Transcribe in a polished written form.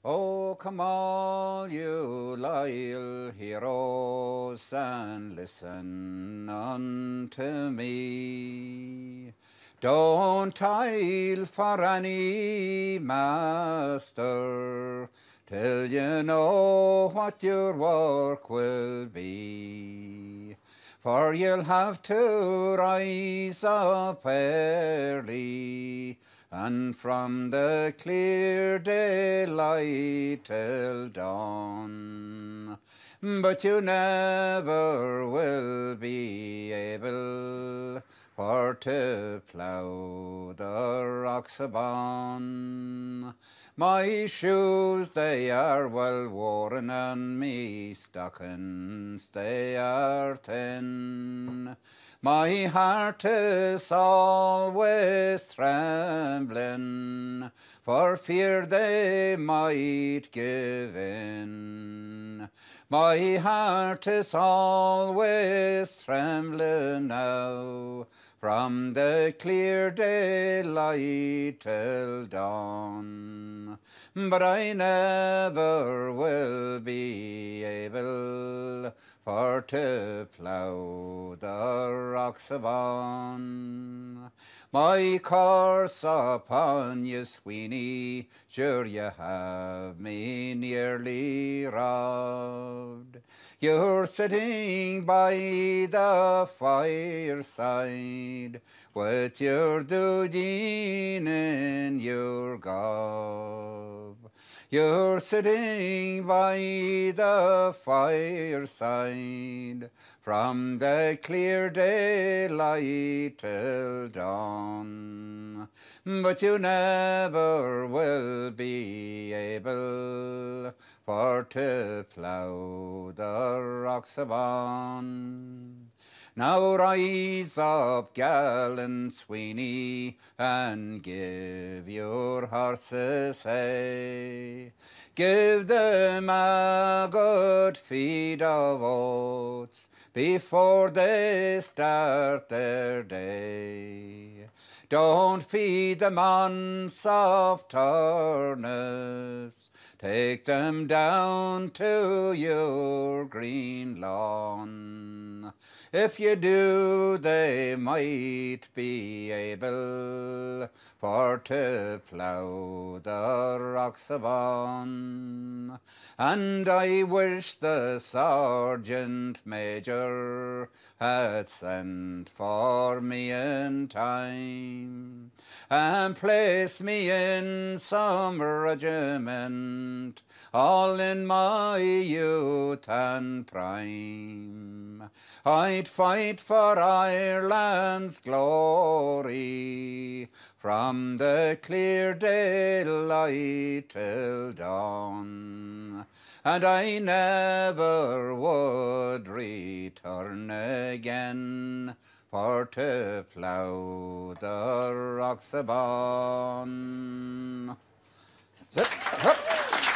Oh, come all you loyal heroes and listen unto me. Don't toil for any master till you know what your work will be. For you'll have to rise up early and from the clear daylight till dawn. But you never will be able for to plough the rocks upon. My shoes, they are well worn, and me stockings, they are thin. My heart is always trembling, for fear they might give in. My heart is always trembling now, from the clear daylight till dawn. But I never will be able for to plough the rocks upon. My course upon you, Sweeney, sure you have me nearly robbed. You're sitting by the fireside with your doodeen in your gob. You're sitting by the fireside from the clear daylight till dawn. But you never will be able for to plough the rocks upon. Now rise up, gallant Sweeney, and give your horses hay. Give them a good feed of oats before they start their day. Don't feed them on soft turnips. Take them down to your green lawn. If you do, they might be able for to plough the rocks upon. And I wish the Sergeant Major had sent for me in time and placed me in some regiment, all in my youth and prime. I'd fight for Ireland's glory from the clear daylight till dawn, and I never would return again for to plough the rocks upon. That's it.